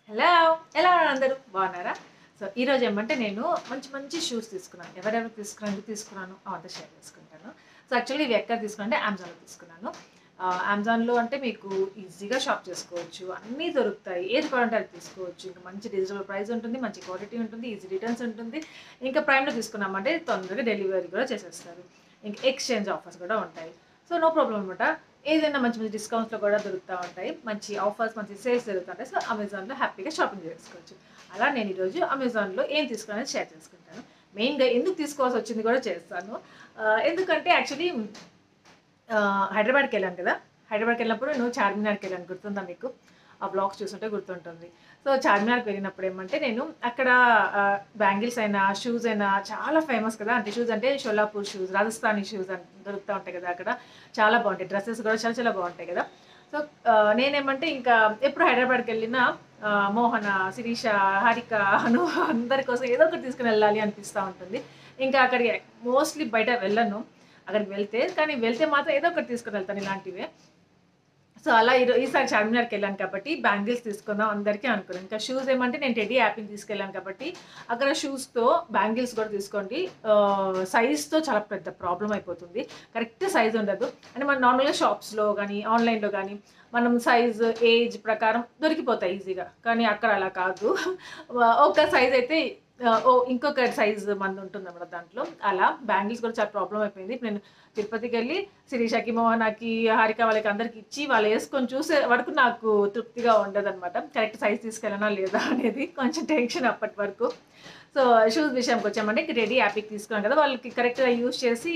Hello ఎలా ఉన్నారు అందరూ బాగున్నారా? సో ఈరోజు ఏమంటే నేను మంచి షూస్ తీసుకున్నాను. ఎవరెవరు తీసుకున్నాను అవంతా షేర్ చేసుకుంటాను. సో యాక్చువల్లీ ఇవి ఎక్కడ తీసుకున్నాను అంటే అమెజాన్లో తీసుకున్నాను. అమెజాన్లో అంటే మీకు ఈజీగా షాప్ చేసుకోవచ్చు, అన్నీ దొరుకుతాయి, ఏది కావాలంటే అది తీసుకోవచ్చు. ఇంకా మంచి రీజనబుల్ ప్రైస్ ఉంటుంది, మంచి క్వాలిటీ ఉంటుంది, ఈజీ రిటర్న్స్ ఉంటుంది. ఇంకా ప్రైమ్లో తీసుకున్నామంటే తొందరగా డెలివరీ కూడా చేసేస్తారు. ఇంకా ఎక్స్చేంజ్ ఆఫర్స్ కూడా ఉంటాయి. సో నో ప్రాబ్లం అనమాట. ఏదైనా మంచి డిస్కౌంట్స్లో కూడా దొరుకుతూ ఉంటాయి, మంచి ఆఫర్స్, మంచి సేల్స్ జరుగుతుంటాయి. సో అమెజాన్లో హ్యాపీగా షాపింగ్ చేసుకోవచ్చు. అలా నేను ఈరోజు అమెజాన్లో ఏం తీసుకున్నానో షేర్ చేసుకుంటాను. మెయిన్గా ఎందుకు తీసుకోవాల్సి వచ్చింది కూడా చేస్తాను. ఎందుకంటే యాక్చువల్లీ హైదరాబాద్కి వెళ్ళాను కదా. హైదరాబాద్కి వెళ్ళినప్పుడు నేను చార్మినార్కి వెళ్ళాను, గుర్తుందా మీకు? ఆ బ్లాగ్స్ చూస్తుంటే గుర్తుంటుంది. సో చార్మినార్కి వెళ్ళినప్పుడు ఏమంటే నేను అక్కడ బ్యాంగిల్స్ అయినా షూస్ అయినా చాలా ఫేమస్ కదా. అంటే షూస్ అంటే షోలాపూర్ షూస్, రాజస్థానీ షూస్ అని దొరుకుతూ ఉంటాయి కదా. అక్కడ చాలా బాగుంటాయి, డ్రెస్సెస్ కూడా చాలా చాలా బాగుంటాయి కదా. సో నేనేమంటే ఇంకా ఎప్పుడు హైదరాబాద్కి వెళ్ళినా మోహన, శిరీష, హారిక, అను అందరి కోసం ఏదో ఒకటి తీసుకుని వెళ్ళాలి అనిపిస్తూ ఉంటుంది. ఇంకా అక్కడికి మోస్ట్లీ బయట వెళ్ళను అక్కడికి వెళ్తే, కానీ వెళ్తే మాత్రం ఏదో ఒకటి తీసుకుని వెళ్తాను ఇలాంటివే. సో అలా ఈసారి చార్మినార్కి వెళ్ళాను కాబట్టి బ్యాంగిల్స్ తీసుకుందాం అందరికీ అనుకున్నాను. ఇంకా షూస్ ఏమంటే నేను టెడ్డీ యాపిల్ తీసుకెళ్ళాను కాబట్టి అక్కడ షూస్తో బ్యాంగిల్స్ కూడా తీసుకోండి. సైజ్తో చాలా పెద్ద ప్రాబ్లం అయిపోతుంది, కరెక్ట్ సైజ్ ఉండదు. అంటే మనం నార్మల్గా షాప్స్లో కానీ ఆన్లైన్లో కానీ మనం సైజ్ ఏజ్ ప్రకారం దొరికిపోతాయి ఈజీగా, కానీ అక్కడ అలా కాదు. ఒక సైజ్ అయితే ఇంకొక సైజ్ మంది ఉంటుంది అన్నమాట దాంట్లో. అలా బ్యాంగిల్స్ కూడా చాలా ప్రాబ్లం అయిపోయింది. నేను తిరుపతికి వెళ్ళి శిరీషకి, మోహనాకి, హారిక వాళ్ళకి అందరికి ఇచ్చి వాళ్ళు వేసుకొని చూసే వరకు నాకు తృప్తిగా ఉండదన్నమాట. కరెక్ట్ సైజ్ తీసుకెళ్ళనా లేదా అనేది కొంచెం టెన్షన్ అప్పటి వరకు. సో షూస్ విషయానికి వచ్చామంటే ఇంక రెడీ యాపిక్ తీసుకున్నాను కదా, వాళ్ళకి కరెక్ట్గా యూజ్ చేసి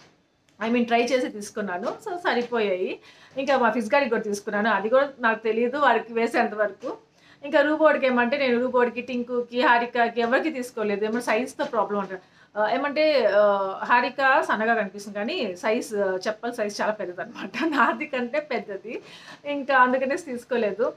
ట్రై చేసి తీసుకున్నాను. సో సరిపోయాయి. ఇంకా మా ఫిజ్గాడికి కూడా తీసుకున్నాను, అది కూడా నాకు తెలియదు వారికి వేసేంత వరకు. ఇంకా రూబోర్డ్కి ఏమంటే నేను రూబోర్డ్కి, టింకుకి, హారికకి ఎవరికి తీసుకోలేదు. ఏమంటే సైజ్తో ప్రాబ్లం అంటారు. ఏమంటే హారిక సన్నగా కనిపిస్తుంది కానీ చెప్పల్ సైజ్ చాలా పెద్దదన్నమాట, నాది కంటే పెద్దది. ఇంకా అందుకనేసి తీసుకోలేదు.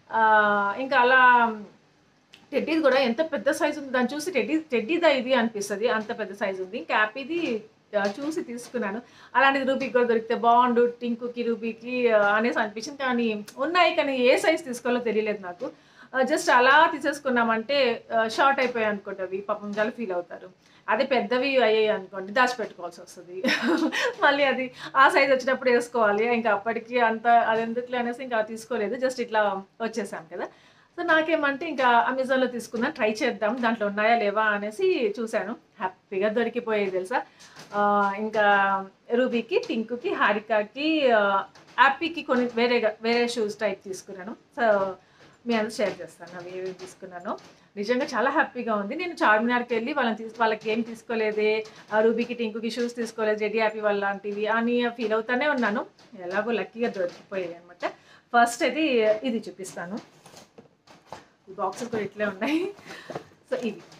ఇంకా అలా టెడ్డీది కూడా ఎంత పెద్ద సైజు ఉంది, దాన్ని చూసి టెడ్డీదా ఇది అనిపిస్తుంది, అంత పెద్ద సైజు ఉంది. ఇంకా హ్యాపీది చూసి తీసుకున్నాను. అలాంటిది రూబీకి కూడా దొరికితే బాగుండు, టింకుకి రూబీకి అనేసి అనిపించింది. కానీ ఉన్నాయి, కానీ ఏ సైజ్ తీసుకోవాలో తెలియలేదు నాకు. జస్ట్ అలా తీసేసుకున్నామంటే షార్ట్ అయిపోయాయి అనుకుంటుంది, పాపం చాలా ఫీల్ అవుతారు. అదే పెద్దవి అయ్యాయి అనుకోండి దాచిపెట్టుకోవాల్సి వస్తుంది. మళ్ళీ అది ఆ సైజ్ వచ్చినప్పుడు వేసుకోవాలి. ఇంకా అప్పటికి అది ఎందుకులే అనేసి ఇంకా తీసుకోలేదు, జస్ట్ ఇట్లా వచ్చేసాను కదా. సో నాకేమంటే ఇంకా అమెజాన్లో తీసుకున్నా, ట్రై చేద్దాం దాంట్లో ఉన్నాయా లేవా అనేసి చూశాను. హ్యాపీగా దొరికిపోయేది తెలుసా. ఇంకా రూబీకి, టింకుకి, హారికకి, హ్యాపీకి కొన్ని వేరే షూస్ టైప్ తీసుకున్నాను. సో మీ అందరూ షేర్ చేస్తాను అవి ఏమేమి తీసుకున్నాను. నిజంగా చాలా హ్యాపీగా ఉంది. నేను చార్మినార్కి వెళ్ళి వాళ్ళకి ఏం తీసుకోలేదే, రూబీకి, టింకుకి షూస్ తీసుకోలేదు, రెడీ హ్యాపీ వాళ్ళ లాంటివి అని ఫీల్ అవుతానే ఉన్నాను. ఎలాగో లక్కీగా దొరికిపోయాయి అనమాట. ఫస్ట్ అయితే ఇది చూపిస్తాను. ఈ బాక్సెస్ కూడా ఇట్లే ఉన్నాయి. సో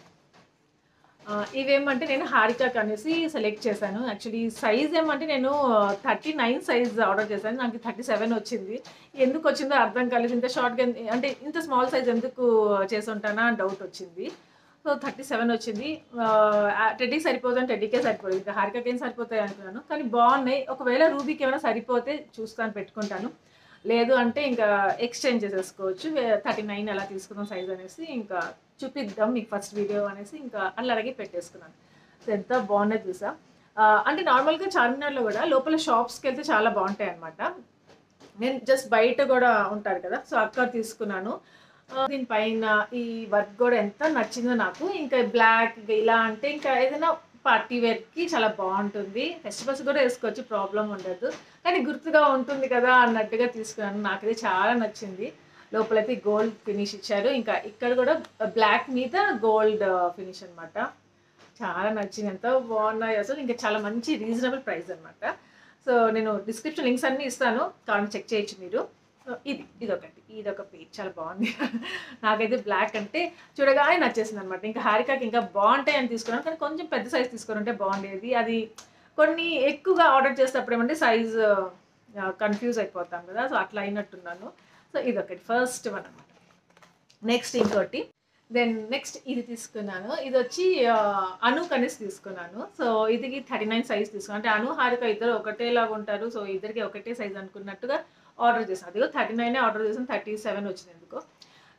ఇవేమంటే నేను హారికకి అనేసి సెలెక్ట్ చేశాను. యాక్చువల్లీ సైజ్ ఏమంటే నేను 39 సైజ్ ఆర్డర్ చేశాను, నాకు 37 వచ్చింది. ఎందుకు వచ్చిందో అర్థం కాలేదు. ఇంత షార్ట్గా అంటే ఇంత స్మాల్ సైజ్ ఎందుకు చేసి ఉంటానా అని డౌట్ వచ్చింది. సో 37 వచ్చింది. టెడ్డీకి సరిపోతుంది, టెడ్డీకే సరిపోలేదు, ఇంకా హారికకి ఏం సరిపోతాయి అనుకున్నాను. కానీ బాగున్నాయి. ఒకవేళ రూబీకి ఏమైనా సరిపోతే చూస్తాను, పెట్టుకుంటాను. లేదు అంటే ఇంకా ఎక్స్చేంజ్ చేసేసుకోవచ్చు. 39 అలా తీసుకుందాం సైజ్ అనేసి ఇంకా చూపిద్దాం మీకు ఫస్ట్ వీడియో అనేసి ఇంకా అలాగే పెట్టేసుకున్నాను. సో ఎంత బాగున్నాయి చూసా. అంటే నార్మల్గా చార్మినార్లో కూడా లోపల షాప్స్కి వెళ్తే చాలా బాగుంటాయి అనమాట. నేను జస్ట్ బయట కూడా ఉంటారు కదా, సో అక్కడ తీసుకున్నాను. దీనిపైన ఈ వర్క్ కూడా ఎంత నచ్చిందో నాకు. ఇంకా బ్లాక్ ఇలా అంటే ఇంకా ఏదైనా పార్టీ వేర్కి చాలా బాగుంటుంది, ఫెస్టివల్స్ కూడా వేసుకోవచ్చు, ప్రాబ్లం ఉండదు. కానీ గుర్తుగా ఉంటుంది కదా అన్నట్టుగా తీసుకున్నాను. నాకు ఇది చాలా నచ్చింది. లోపలైతే గోల్డ్ ఫినిష్ ఇచ్చారు, ఇంకా ఇక్కడ కూడా బ్లాక్ మీద గోల్డ్ ఫినిష్ అనమాట. చాలా నచ్చింది, ఎంతో బాగున్నాయి అసలు. ఇంకా చాలా మంచి రీజనబుల్ ప్రైస్ అనమాట. సో నేను డిస్క్రిప్షన్ లింక్స్ అన్నీ ఇస్తాను, కానీ చెక్ చేయొచ్చు మీరు. ఇదొక పేజ్ చాలా బాగుంది. నాకైతే బ్లాక్ అంటే చూడగానే నచ్చేసింది అనమాట. ఇంకా హారికకి ఇంకా బాగుంటాయి అని తీసుకున్నాను, కానీ కొంచెం పెద్ద సైజ్ తీసుకుని ఉంటే బాగుండేది. అది కొన్ని ఎక్కువగా ఆర్డర్ చేసేటప్పుడు ఏమంటే సైజ్ కన్ఫ్యూజ్ అయిపోతాం కదా, సో అట్లా అయినట్టున్నాను. సో ఇదొకటి ఫస్ట్ వన్ అనమాట. నెక్స్ట్ ఇంకోటి, నెక్స్ట్ ఇది తీసుకున్నాను. ఇది వచ్చి అనుకు అనేసి తీసుకున్నాను. సో ఇది 39 సైజ్ తీసుకున్నాను. అంటే అను, హారిక ఇద్దరు ఒకటేలాగా ఉంటారు, సో ఇద్దరికి ఒకటే సైజ్ అనుకున్నట్టుగా ఆర్డర్ చేశాను. అదిగో 39 ఆర్డర్ చేసాను, 37 వచ్చింది ఎందుకో. సో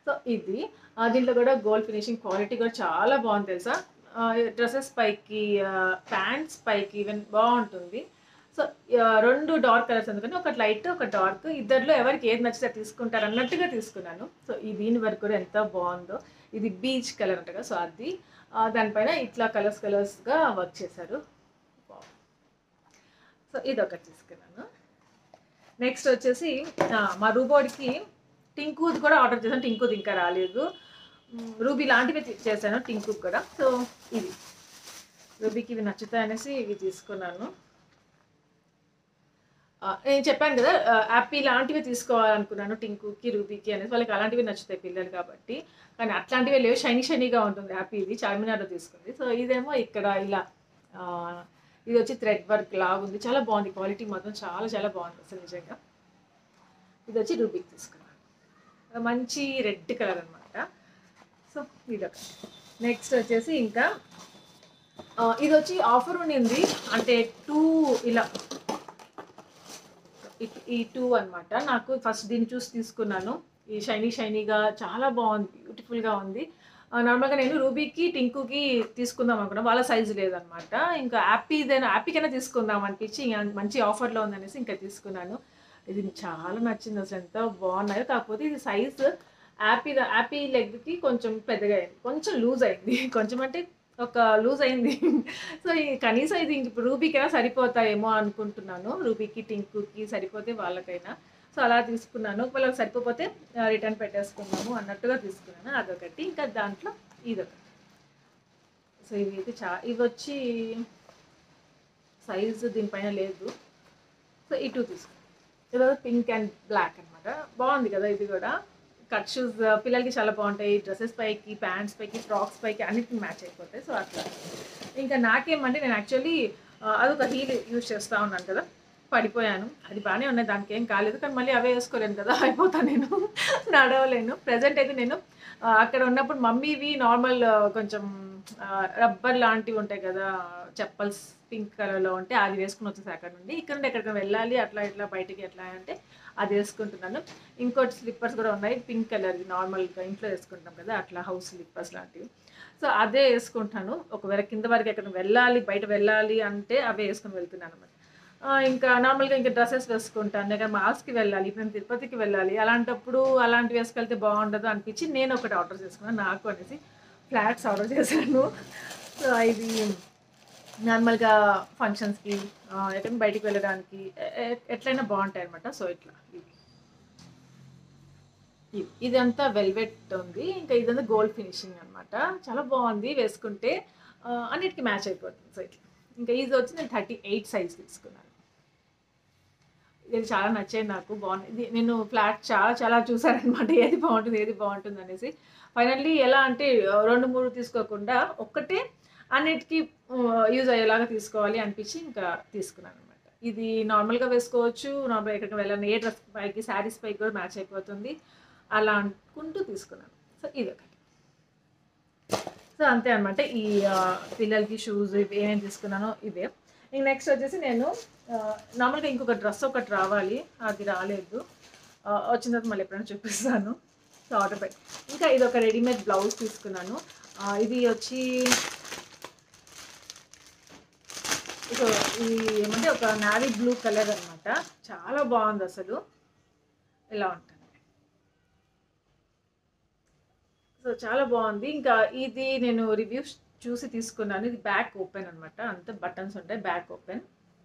సో ఇది దీంట్లో కూడా గోల్డ్ ఫినిషింగ్ క్వాలిటీ కూడా చాలా బాగుంది తెలుసా. డ్రెస్సెస్ పైకి ప్యాంట్స్ పైకి ఈవెన్ బాగుంటుంది. సో 2 డార్క్ కలర్స్ అందుకని ఒకటి లైట్ ఒక డార్క్, ఇద్దరిలో ఎవరికి ఏది నచ్చితే తీసుకుంటారు అన్నట్టుగా తీసుకున్నాను. సో ఈ దీని వరకు కూడా ఎంత బాగుందో. ఇది బీచ్ కలర్ అంటగా, సో అది దానిపైన ఇట్లా కలర్స్గా వర్క్ చేశారు. సో ఇది ఒకటి తీసుకున్నాను. నెక్స్ట్ వచ్చేసి మా రూబోడికి టింకూది కూడా ఆర్డర్ చేశాను. టింకూది ఇంకా రాలేదు. రూబీ లాంటివి చేశాను టింకూకి కూడా. సో ఇవి రూబీకి ఇవి నచ్చుతాయనేసి ఇవి తీసుకున్నాను. నేను చెప్పాను కదా యాపీ లాంటివి తీసుకోవాలనుకున్నాను టింకూకి రూబీకి అనేసి. వాళ్ళకి అలాంటివి నచ్చుతాయి పిల్లలు కాబట్టి. కానీ అట్లాంటివి లేవు, షైనీగా ఉంటుంది యాపీ. ఇది చార్మినార్లో తీసుకుంది. సో ఇదేమో ఇక్కడ ఇలా ఇది వచ్చి థ్రెడ్ వర్క్ లాగా ఉంది. చాలా బాగుంది, క్వాలిటీ మాత్రం చాలా బాగుంది అసలు నిజంగా. ఇది వచ్చి రూబీకి తీసుకున్నాను, మంచి రెడ్ కలర్ అనమాట. సో ఇదొక. నెక్స్ట్ వచ్చేసి ఇంకా ఇది వచ్చి ఆఫర్ ఉండింది, అంటే 2 ఇలా ఈ 2 అనమాట. నాకు ఫస్ట్ దీన్ని చూసి తీసుకున్నాను. ఈ షైనీగా చాలా బాగుంది, బ్యూటిఫుల్గా ఉంది. నార్మల్గా నేను రూబీకి టింకుకి తీసుకుందాం అనుకున్నా, వాళ్ళ సైజు లేదనమాట. ఇంకా యాపీకైనా తీసుకుందాం అనిపించి మంచి ఆఫర్లో ఉందనేసి ఇంకా తీసుకున్నాను. ఇది చాలా నచ్చింది అసలు, ఎంత బాగున్నాయో. కాకపోతే ఇది సైజు యాపీ లెగ్కి కొంచెం పెద్దగా అయింది, కొంచెం లూజ్ అయింది. కొంచెం అంటే ఒక లూజ్ అయింది. సో ఈ కనీసం ఇది ఇప్పుడు రూబీకైనా సరిపోతాయేమో అనుకుంటున్నాను. రూబీకి టింకుకి సరిపోతే వాళ్ళకైనా. సో అలా తీసుకున్నాను. ఒకవేళ సరిపోతే రిటర్న్ పెట్టేసుకున్నాము అన్నట్టుగా తీసుకున్నాను. అదొకటి. ఇంకా దాంట్లో ఇదొకటి. సో ఇవి అయితే ఇవి వచ్చి సైజు దీనిపైన లేదు. సో ఈ 2 తీసుకున్నాను. ఇది పింక్ అండ్ బ్లాక్ అనమాట. బాగుంది కదా ఇది కూడా. కట్ షూస్ పిల్లలకి చాలా బాగుంటాయి. డ్రెస్సెస్ పైకి, ప్యాంట్స్ పైకి, ఫ్రాక్స్ పైకి అన్నిటిని మ్యాచ్ అయిపోతాయి. సో అట్లా. ఇంకా నాకేమంటే నేను యాక్చువల్లీ అదొక హీల్ యూజ్ చేస్తూ ఉన్నాను కదా, పడిపోయాను. అది బాగానే ఉన్నాయి, దానికి ఏం కాలేదు. కానీ మళ్ళీ అవే వేసుకోలేను కదా, అయిపోతాను నేను, నడవలేను. ప్రజెంట్ అయితే నేను అక్కడ ఉన్నప్పుడు మమ్మీవి నార్మల్ కొంచెం రబ్బర్ లాంటివి ఉంటాయి కదా చెప్పల్స్, పింక్ కలర్లో ఉంటే అది వేసుకుని వచ్చేసి అక్కడ నుండి. ఇక్కడ నుండి ఎక్కడికైనా వెళ్ళాలి అట్లా ఇట్లా బయటికి ఎట్లా అంటే అది వేసుకుంటున్నాను. ఇంకోటి స్లిప్పర్స్ కూడా ఉన్నాయి పింక్ కలర్, నార్మల్గా ఇంట్లో వేసుకుంటాం కదా అట్లా, హౌస్ స్లిప్పర్స్ లాంటివి. సో అదే వేసుకుంటాను. ఒకవేళ కింద వరకు ఎక్కడ వెళ్ళాలి, బయట వెళ్ళాలి అంటే అవే వేసుకొని వెళ్తున్నాను అనమాట. ఇంకా నార్మల్గా ఇంకా డ్రెస్సెస్ వేసుకుంటాను. ఇంకా మాల్స్కి వెళ్ళాలి, ఇప్పుడు నేను తిరుపతికి వెళ్ళాలి, అలాంటప్పుడు అలాంటివి వేసుకెళ్తే బాగుండదు అనిపించి నేను ఒకటి ఆర్డర్ చేసుకున్నాను. నాకు అనేసి ఫ్లాట్స్ ఆర్డర్ చేశాను. సో ఇది నార్మల్గా ఫంక్షన్స్కి ఎక్కడైనా బయటికి వెళ్ళడానికి ఎట్లయినా బాగుంటాయి అనమాట. సో ఇట్లా ఇదంతా వెల్వెట్ ఉంది. ఇంకా ఇదంతా గోల్డ్ ఫినిషింగ్ అనమాట. చాలా బాగుంది, వేసుకుంటే అన్నిటికీ మ్యాచ్ అయిపోతుంది. సో ఇట్లా. ఇంకా ఇది వచ్చి నేను 38 సైజ్ తీసుకున్నాను. ఇది చాలా నచ్చేది నాకు, బాగుంది. ఇది నేను ఫ్లాట్ చాలా చూసానమాట, ఏది బాగుంటుంది అనేసి. ఫైనల్లీ ఎలా అంటే 2-3 తీసుకోకుండా ఒక్కటే అన్నిటికీ యూజ్ అయ్యేలాగా తీసుకోవాలి అనిపించి ఇంకా తీసుకున్నాను అనమాట. ఇది నార్మల్గా వేసుకోవచ్చు, నార్మల్గా ఎక్కడికి వెళ్ళాను, ఏ డ్రెస్ పైకి, శారీస్ పైకి కూడా మ్యాచ్ అయిపోతుంది అలా అనుకుంటూ తీసుకున్నాను. సో ఇదొకటి. సో అంతే అనమాట. ఈ పిల్లలకి షూస్ ఏమేమి తీసుకున్నానో ఇవే. ఇంక నెక్స్ట్ వచ్చేసి నేను నార్మల్గా ఇంకొక డ్రెస్ ఒకటి రావాలి, అది రాలేదు. వచ్చిన తర్వాత మళ్ళీ ఎప్పుడైనా చూపిస్తాను. సో ఆర్డర్ పెట్టి ఇంకా ఇది ఒక రెడీమేడ్ బ్లౌజ్ తీసుకున్నాను. ఇది వచ్చి సో ఇది ఏమంటే ఒక నావీ బ్లూ కలర్ అనమాట. చాలా బాగుంది అసలు, ఇలా ఉంటుంది. సో చాలా బాగుంది. ఇంకా ఇది నేను రివ్యూస్ చూసి తీసుకున్నాను. ఇది బ్యాక్ ఓపెన్ అనమాట, అంత బటన్స్ ఉంటాయి, బ్యాక్ ఓపెన్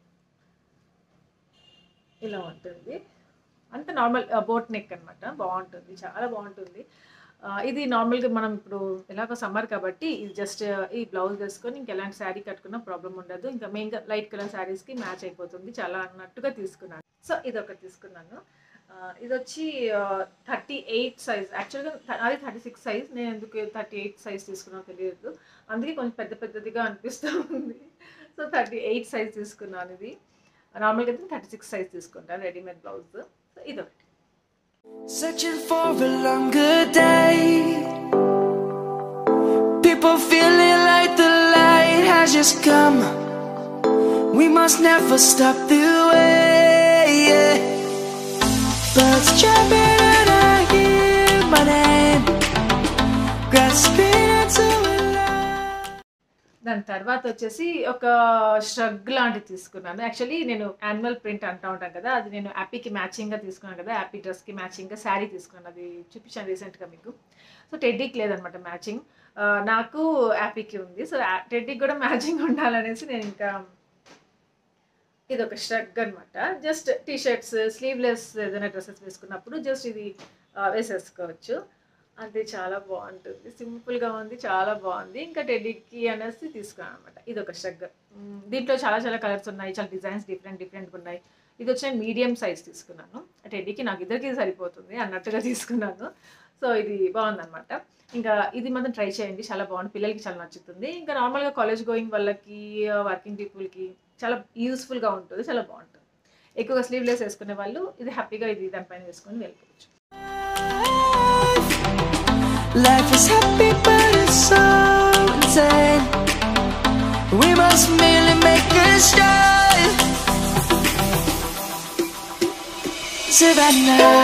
ఇలా ఉంటుంది. అంత నార్మల్ బోట్ నెక్ అనమాట, బాగుంటుంది, చాలా బాగుంటుంది. ఇది నార్మల్గా మనం ఇప్పుడు ఎలాగో సమ్మర్ కాబట్టి ఇది జస్ట్ ఈ బ్లౌజ్ వేసుకొని ఇంక ఎలాంటి శారీ కట్టుకున్నా ప్రాబ్లం ఉండదు. ఇంకా మెయిన్గా లైట్ కలర్ శారీస్కి మ్యాచ్ అయిపోతుంది, చాలా అన్నట్టుగా తీసుకున్నాను. సో ఇది ఒకటి తీసుకున్నాను. ఇది వచ్చి 38 సైజ్, యాక్చువల్గా అది 36 సైజ్. నేను ఎందుకు 38 సైజ్ తీసుకున్నానో తెలియదు, అందుకే కొంచెం పెద్దదిగా అనిపిస్తూ ఉంది. సో 38 సైజ్ తీసుకున్నాను. ఇది నార్మల్గా అయితే 36 సైజ్ తీసుకుంటాను రెడీమేడ్ బ్లౌజ్. సో ఇదొకటి. Searching for a longer day, people feeling like the light has just come. We must never stop the way, yeah. Birds chirping and I hear my name. grasping into it. దాని తర్వాత వచ్చేసి ఒక shrug లాంటిది తీసుకున్నాను. Actually నేను animal print అంటూ ఉంటాను కదా, అది నేను యాపీకి మ్యాచింగ్గా తీసుకున్నాను కదా, యాపీ డ్రెస్కి మ్యాచింగ్గా శారీ తీసుకున్నాను. అది చూపించాను రీసెంట్గా మీకు. సో టెడ్డీకి లేదనమాట మ్యాచింగ్, నాకు యాపీకి ఉంది. సో టెడ్డీకి కూడా మ్యాచింగ్ ఉండాలనేసి నేను ఇంకా ఇది ఒక ష్రగ్ అనమాట. జస్ట్ టీ షర్ట్స్ స్లీవ్లెస్ ఏదైనా డ్రెస్సెస్ వేసుకున్నప్పుడు జస్ట్ ఇది వేసేసుకోవచ్చు. అది చాలా బాగుంటుంది, సింపుల్గా ఉంది, చాలా బాగుంది. ఇంకా టెడ్డీకి అనేసి తీసుకున్నాను అనమాట. ఇది ఒక ష్రగ్. దీంట్లో చాలా చాలా కలర్స్ ఉన్నాయి, చాలా డిజైన్స్ డిఫరెంట్గా ఉన్నాయి. ఇది వచ్చి నేను మీడియం సైజ్ తీసుకున్నాను. టెడ్డీకి నాకు ఇద్దరికి సరిపోతుంది అన్నట్టుగా తీసుకున్నాను. సో ఇది బాగుందనమాట. ఇంకా ఇది మాత్రం ట్రై చేయండి, చాలా బాగుంది, పిల్లలకి చాలా నచ్చుతుంది. ఇంకా నార్మల్గా కాలేజ్ గోయింగ్ వాళ్ళకి, వర్కింగ్ పీపుల్కి చాలా యూస్ఫుల్గా ఉంటుంది, చాలా బాగుంటుంది. ఎక్కువగా స్లీవ్లెస్ వేసుకునే వాళ్ళు ఇది హ్యాపీగా ఇది దానిపైన వేసుకొని వెళ్ళిపోవచ్చు. Life is happy but it's so insane. We must merely make a start. Savannah,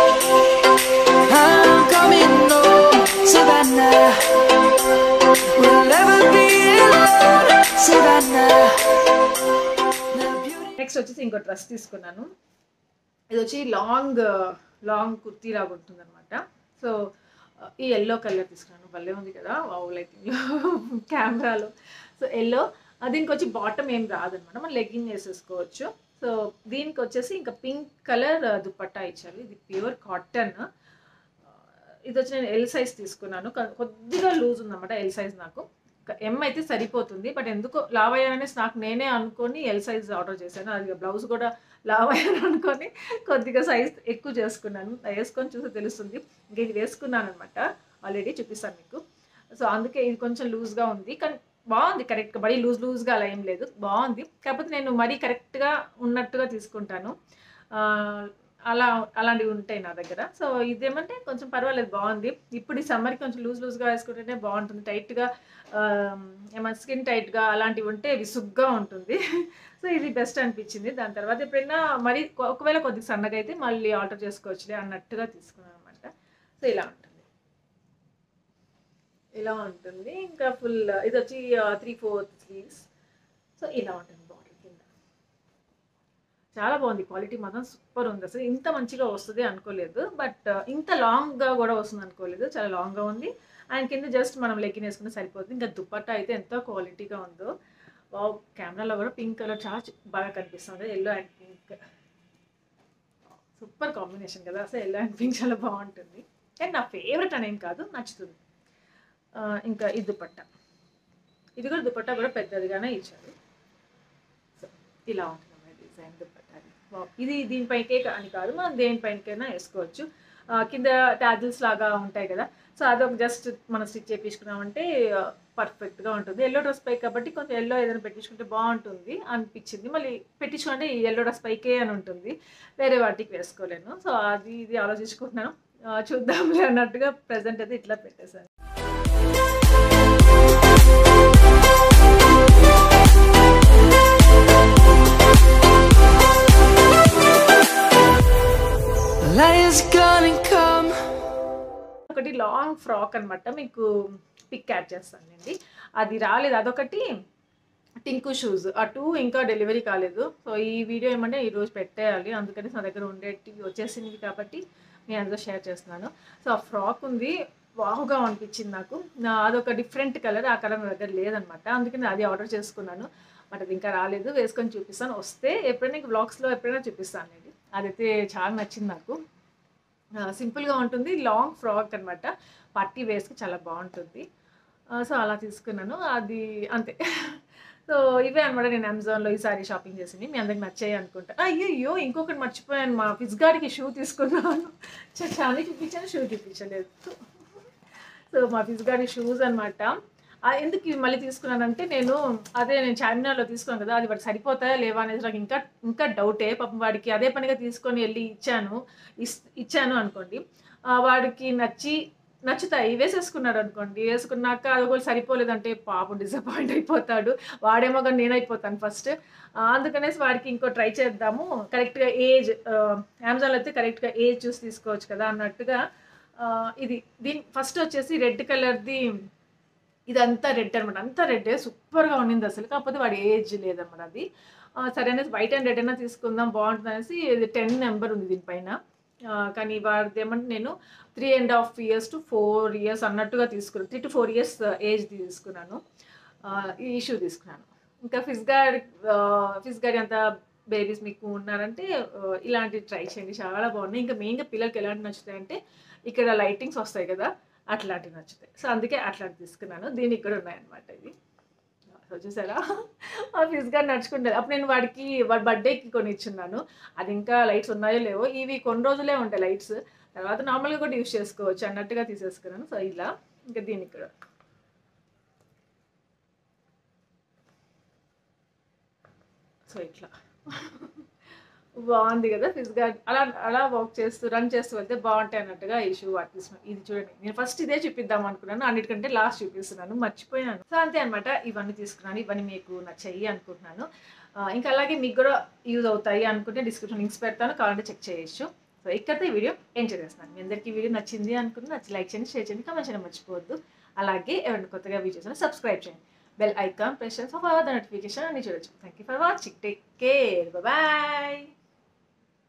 I'm coming home. Savannah, we'll never be alone. Savannah. Next వచ్చేసి ఇంకో డ్రెస్ తీసుకున్నాను. ఇది వచ్చి లాంగ్ కుర్తీ లాగా ఉంటుంది అనమాట. సో ఈ ఎల్లో కలర్ తీసుకున్నాను, భలే ఉంది కదా లైటింగ్లో కెమెరాలో. సో ఎల్లో, దీనికి వచ్చి బాటమ్ ఏం రాదనమాట, మనం లెగ్గింగ్ వేసేసుకోవచ్చు. సో దీనికి వచ్చేసి ఇంకా పింక్ కలర్ దుపట్టా ఇచ్చారు. ఇది ప్యూర్ కాటన్. ఇది వచ్చి నేను ఎల్ సైజ్ తీసుకున్నాను, కొద్దిగా లూజ్ ఉందన్నమాట ఎల్ సైజ్. నాకు ఎం అయితే సరిపోతుంది, బట్ ఎందుకో లావ్ అయ్యాననేసి నాకు నేనే అనుకొని ఎల్ సైజ్ ఆర్డర్ చేశాను. అది బ్లౌజ్ కూడా లావ్ అయ్యాను అనుకొని కొద్దిగా సైజ్ ఎక్కువ చేసుకున్నాను. వేసుకొని చూస్తే తెలుస్తుంది. ఇంకా ఇది వేసుకున్నాను అనమాట, ఆల్రెడీ చూపిస్తాను మీకు. సో అందుకే ఇది కొంచెం లూజ్గా ఉంది, కానీ బాగుంది కరెక్ట్గా, మరీ లూజ్గా అలా ఏం లేదు, బాగుంది. కాకపోతే నేను మరీ కరెక్ట్గా ఉన్నట్టుగా తీసుకుంటాను, అలాంటివి ఉంటాయి నా దగ్గర. సో ఇదేమంటే కొంచెం పర్వాలేదు, బాగుంది. ఇప్పుడు ఈ సమ్మర్కి కొంచెం లూజ్గా వేసుకుంటేనే బాగుంటుంది. టైట్గా ఏమైనా స్కిన్ టైట్గా అలాంటివి ఉంటే విసుగ్గా ఉంటుంది. సో ఇది బెస్ట్ అనిపించింది. దాని తర్వాత ఎప్పుడైనా మరి ఒకవేళ కొద్దిగా సన్నగా అయితే మళ్ళీ ఆల్టర్ చేసుకోవచ్చులే అన్నట్టుగా తీసుకున్నాను అనమాట. సో ఇలా ఉంటుంది. ఇంకా ఫుల్ ఇది వచ్చి 3/4 స్లీవ్స్. సో ఇలా ఉంటుంది బాడీ కింద. చాలా బాగుంది, క్వాలిటీ మాత్రం సూపర్ ఉంది. అసలు ఇంత మంచిగా వస్తుంది అనుకోలేదు, బట్ ఇంత లాంగ్గా కూడా వస్తుంది అనుకోలేదు. చాలా లాంగ్గా ఉంది. అండ్ కింద జస్ట్ మనం లెగ్గిన్ వేసుకుంటే సరిపోతుంది. ఇంకా దుపట్టా అయితే ఎంతో క్వాలిటీగా ఉందో, కెమెరాలో కూడా పింక్ కలర్ చాలా బాగా కనిపిస్తుంది. Yellow and pink super combination కదా. అసలు ఎల్లో అండ్ పింక్ చాలా బాగుంటుంది, కానీ నా ఫేవరెట్ అనేం కాదు, నచ్చుతుంది. ఇంకా ఈ దుపట్టా, ఇది కూడా దుపట్టా కూడా పెద్దదిగానే ఇచ్చారు. సో ఇలా ఉంటుంది డిజైన్ దుపట్టా. ఇది దీనిపైకే అని కాదు, మనం దేనిపైనకైనా వేసుకోవచ్చు. కింద ట్యాజిల్స్ లాగా ఉంటాయి కదా, సో అదొక జస్ట్ మనం స్టిచ్ చేయించుకున్నామంటే పర్ఫెక్ట్గా ఉంటుంది. ఎల్లో డ్రెస్ పై కాబట్టి కొంచెం ఎల్లో ఏదైనా పెట్టించుకుంటే బాగుంటుంది అనిపించింది. మళ్ళీ పెట్టించుకుంటే ఈ ఎల్లో డ్రెస్ పైకే అని ఉంటుంది, వేరే వాటికి వేసుకోలేను. సో ఇది ఆలోచించుకుంటున్నాను, చూద్దాంలే అన్నట్టుగా ప్రజెంట్ అయితే ఇట్లా పెట్టేశాను. ఒకటి లాంగ్ ఫ్రాక్ అనమాట, మీకు పిక్ యాడ్ చేస్తానండి. అది రాలేదు, అదొకటి టింకు షూస్, అటు ఇంకా డెలివరీ కాలేదు. సో ఈ వీడియో ఏమంటే ఈరోజు పెట్టేయాలి, అందుకని నా దగ్గర ఉండేటివి వచ్చేసినవి కాబట్టి మీ అందరూ షేర్ చేస్తున్నాను. సో ఆ ఫ్రాక్ ఉంది, బాగుగా అనిపించింది నాకు. అదొక డిఫరెంట్ కలర్, ఆ కలర్ నా దగ్గర లేదనమాట, అందుకని అది ఆర్డర్ చేసుకున్నాను. బట్ అది ఇంకా రాలేదు, వేసుకొని చూపిస్తాను. వస్తే ఎప్పుడైనా బ్లాగ్స్లో ఎప్పుడైనా చూపిస్తాను అండి. అదైతే చాలా నచ్చింది నాకు. సింపుల్గా ఉంటుంది, లాంగ్ ఫ్రాక్ అనమాట, పార్టీ వేస్కి చాలా బాగుంటుంది. సో అలా తీసుకున్నాను, అది అంతే. సో ఇవే అనమాట నేను అమెజాన్లో ఈసారి షాపింగ్ చేసింది. మీ అందరికి నచ్చాయి అనుకుంటా. అయ్యో ఇంకొకటి మర్చిపోయాను, మా ఫిజ్గాడికి షూ తీసుకున్నాను. చాలా చూపించాను, షూ చూపించలేదు. సో మా ఫిజ్గాడి షూస్ అనమాట. ఎందుకు ఇవి మళ్ళీ తీసుకున్నానంటే నేను చార్మినార్లో తీసుకున్నాను కదా, అది వాడికి సరిపోతాయా లేవా అనేది నాకు ఇంకా డౌటే. పాపం వాడికి అదే పనిగా తీసుకొని వెళ్ళి ఇచ్చాను అనుకోండి, వాడికి నచ్చుతాయి, వేసేసుకున్నాడు అనుకోండి. వేసుకున్నాక అది కూడా సరిపోలేదంటే పాపం డిసప్పాయింట్ అయిపోతాడు. వాడేమో కానీ నేనైపోతాను ఫస్ట్. అందుకనేసి వాడికి ఇంకో ట్రై చేద్దాము, కరెక్ట్గా ఏజ్ అమెజాన్లో అయితే కరెక్ట్గా ఏజ్ చూసి తీసుకోవచ్చు కదా అన్నట్టుగా ఇది దీని ఫస్ట్ వచ్చేసి రెడ్ కలర్ది, ఇదంతా రెడ్ అనమాట, అంతా రెడ్ సూపర్గా ఉండింది అసలు. కాకపోతే వాడి ఏజ్ లేదన్నమాట అది. సరే అనేసి వైట్ అండ్ రెడ్ అయినా తీసుకుందాం బాగుంటుంది అనేసి 10 నెంబర్ ఉంది దీనిపైన. కానీ వాడిది ఏమంటే నేను 3.5 years to 4 years అన్నట్టుగా తీసుకున్నాను. 3 to 4 years ఏజ్ తీసుకున్నాను. ఈ ఇష్యూ తీసుకున్నాను. ఇంకా ఫిజ్గాడి అంత బేబీస్ మీకు ఉన్నారంటే ఇలాంటివి ట్రై చేయండి, చాలా బాగున్నాయి. ఇంకా మెయిన్గా పిల్లలకి ఎలాంటి నచ్చుతాయంటే ఇక్కడ లైటింగ్స్ వస్తాయి కదా, అట్లాంటివి నచ్చుతాయి. సో అందుకే అట్లాంటివి తీసుకున్నాను. దీనికి కూడా ఉన్నాయన్నమాట. ఇది చూసారా, ఆ ఫిజ్గా నడుచుకుంటుంది. అప్పుడు నేను వాడి బర్త్డేకి కొని ఇచ్చున్నాను. అది ఇంకా లైట్స్ ఉన్నాయో లేవో, ఇవి కొన్ని రోజులే ఉంటాయి లైట్స్, తర్వాత నార్మల్గా కూడా యూజ్ చేసుకోవచ్చు అన్నట్టుగా తీసేసుకున్నాను. సో ఇలా ఇంకా దీనికి కూడా సో ఇట్లా బాగుంది కదా ఫిజ్గా. అలా వర్క్ చేస్తూ రన్ చేస్తూ వెళ్తే బాగుంటాయి అన్నట్టుగా ఈ షూ తీసుకున్నాను. ఇది చూడండి, నేను ఫస్ట్ ఇదే చూపిద్దాం అనుకున్నాను, అన్నిటికంటే లాస్ట్ చూపిస్తున్నాను, మర్చిపోయాను. సో అంతే అనమాట, ఇవన్నీ తీసుకున్నాను. ఇవన్నీ మీకు నచ్చాయి అనుకుంటున్నాను. ఇంకా అలాగే మీకు కూడా యూజ్ అవుతాయి అనుకుంటే డిస్క్రిప్షన్ లింక్స్ పెడతాను, కావాలంటే చెక్ చేయొచ్చు. సో ఇక్కడితో ఈ వీడియో ఎంజాయ్ చేస్తున్నాను. మీ అందరికీ వీడియో నచ్చింది అనుకుంటే నచ్చి లైక్ చేయండి, షేర్ చేయండి, కామెంట్ చేయడం మర్చిపోవద్దు. అలాగే ఎవరైనా కొత్తగా వీడియోస్ సబ్స్క్రైబ్ చేయండి, బెల్ ఐకాన్ ప్రెస్ చేసి ఫర్ ద నోటిఫికేషన్ అన్ని చూడొచ్చు. Thank you for watching, take care, bye.